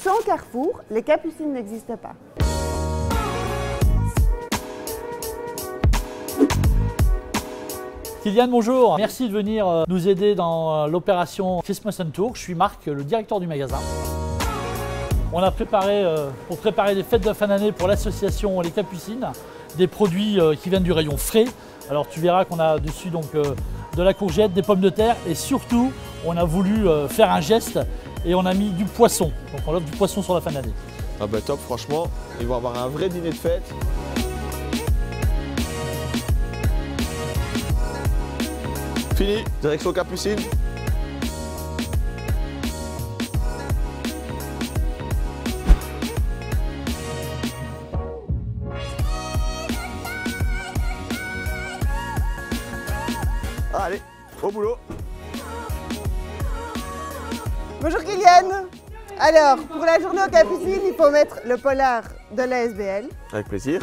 sans Carrefour, les Capucines n'existent pas. Kylian, bonjour. Merci de venir nous aider dans l'opération Christmas and Tour. Je suis Marc, le directeur du magasin. On a préparé, pour préparer les fêtes de fin d'année pour l'association Les Capucines, des produits qui viennent du rayon frais. Alors tu verras qu'on a dessus donc de la courgette, des pommes de terre et surtout on a voulu faire un geste et on a mis du poisson. Donc on offre du poisson sur la fin d'année. Ah bah top, franchement, ils vont avoir un vrai dîner de fête. Fini, direction Capucine. Allez, au boulot. Bonjour Kylian. Alors, pour la journée aux Capucines, il faut mettre le polar de la SBL. Avec plaisir.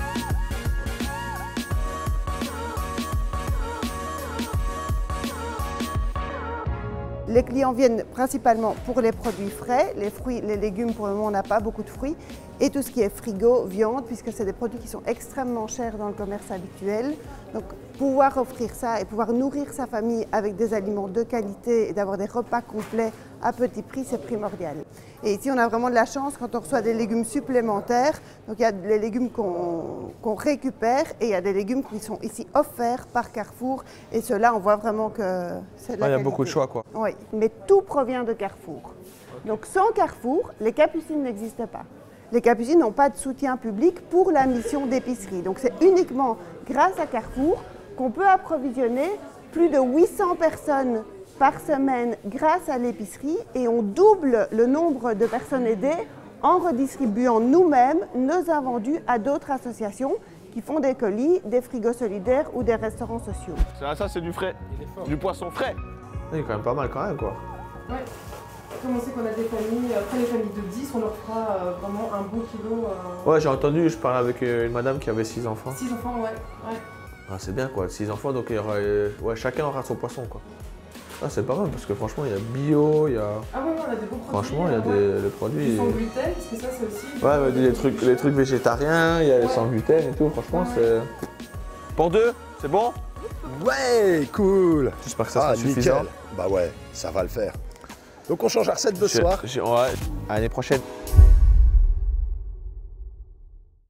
Les clients viennent principalement pour les produits frais, les fruits, les légumes, pour le moment on n'a pas beaucoup de fruits, et tout ce qui est frigo, viande, puisque c'est des produits qui sont extrêmement chers dans le commerce habituel. Donc pouvoir offrir ça et pouvoir nourrir sa famille avec des aliments de qualité et d'avoir des repas complets à petit prix, c'est primordial. Et ici on a vraiment de la chance quand on reçoit des légumes supplémentaires. Donc il y a les légumes qu'on récupère et il y a des légumes qui sont ici offerts par Carrefour. Et ceux-là, on voit vraiment que c'est de la qualité. Il y a beaucoup de choix quoi. Oui, mais tout provient de Carrefour. Donc sans Carrefour, les Capucines n'existent pas. Les Capucines n'ont pas de soutien public pour la mission d'épicerie. Donc c'est uniquement grâce à Carrefour qu'on peut approvisionner plus de 800 personnes par semaine grâce à l'épicerie et on double le nombre de personnes aidées en redistribuant nous-mêmes nos invendus à d'autres associations qui font des colis, des frigos solidaires ou des restaurants sociaux. Ça c'est du frais, du poisson frais. Il est quand même pas mal quand même quoi. Ouais. Comme on sait qu'on a des familles, après les familles de 10, on leur fera vraiment un beau kilo. Ouais, j'ai entendu, je parlais avec une madame qui avait 6 enfants. 6 enfants, ouais. Ah, c'est bien quoi, 6 enfants, donc il y aura, ouais, chacun aura son poisson quoi. Ah, c'est pas mal parce que franchement, il y a bio, il y a... Ah ouais, on a des beaux produits. Franchement, il y a des produits... Ils sont gluten, parce que ça, c'est aussi... Ouais, les trucs végétariens, il y a les sans gluten et tout, franchement, c'est... Pour deux, c'est bon? Ouais, cool. J'espère que ça sera suffisant. Nickel. Bah ouais, ça va le faire. Donc on change la recette de ce soir. Ouais, à l'année prochaine.